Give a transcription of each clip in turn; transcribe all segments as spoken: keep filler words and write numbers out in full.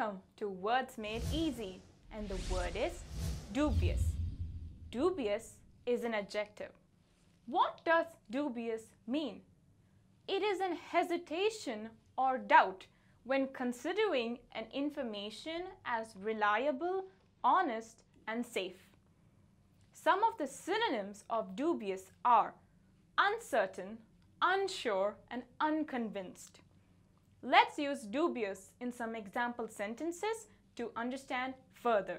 Welcome to Words Made Easy, and the word is dubious. Dubious is an adjective. What does dubious mean? It is an hesitation or doubt when considering an information as reliable, honest, and safe. Some of the synonyms of dubious are uncertain, unsure, and unconvinced. Let's use dubious in some example sentences to understand further.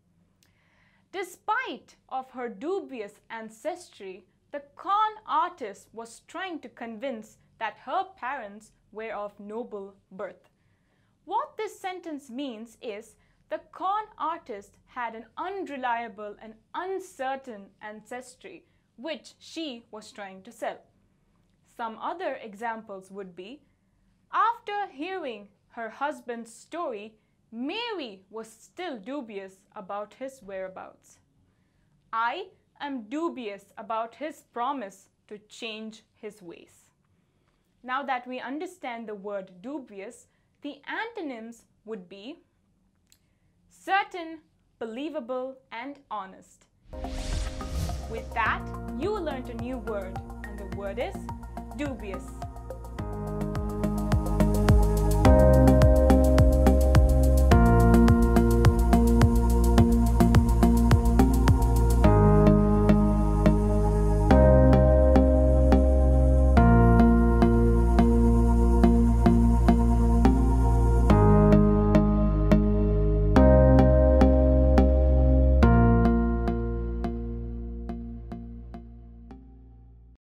Despite of her dubious ancestry, the con artist was trying to convince that her parents were of noble birth. What this sentence means is the con artist had an unreliable and uncertain ancestry which she was trying to sell. Some other examples would be, after hearing her husband's story, Mary was still dubious about his whereabouts. I am dubious about his promise to change his ways. Now that we understand the word dubious, the antonyms would be certain, believable, and honest. With that, you learned a new word, and the word is dubious.